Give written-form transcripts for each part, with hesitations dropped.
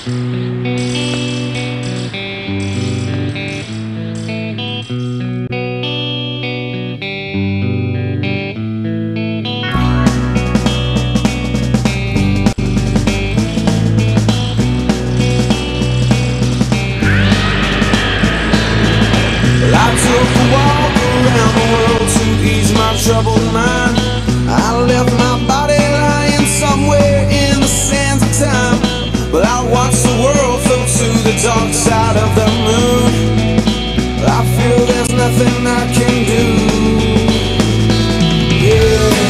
I took a walk around the world to ease my troubled mind. I left my body lying somewhere in the sands of time, but I watched the world float to the dark side of the moon. I feel there's nothing I can do. Yeah.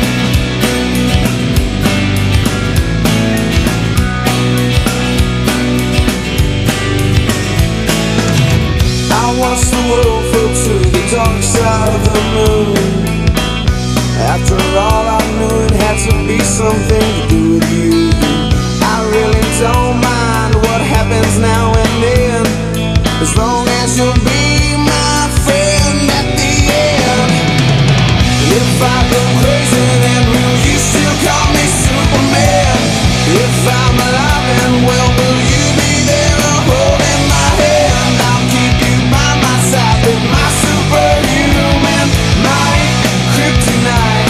I watched the world float to the dark side of the moon. After all, I knew it had to be something to do with you. I really don't mind what happens now and then, as long as you'll be my friend at the end. And if I go crazy, then will you still call me Superman? If I'm alive and well, will you be there holding my hand? I'll keep you by my side with my superhuman might, kryptonite.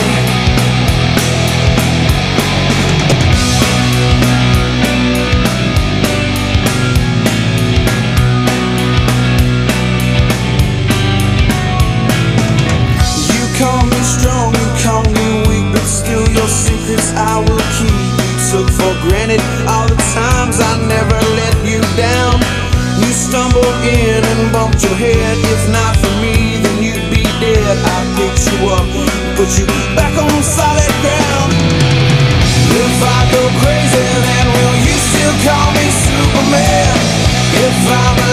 You call me strong, you call me weak, but still your secrets I will keep. You took for granted all the times I never let you down. You stumbled in and bumped your head. If not for me, then you'd be dead. I picked you up, put you back on solid ground. If I go crazy, then will you still call me Superman? If I'm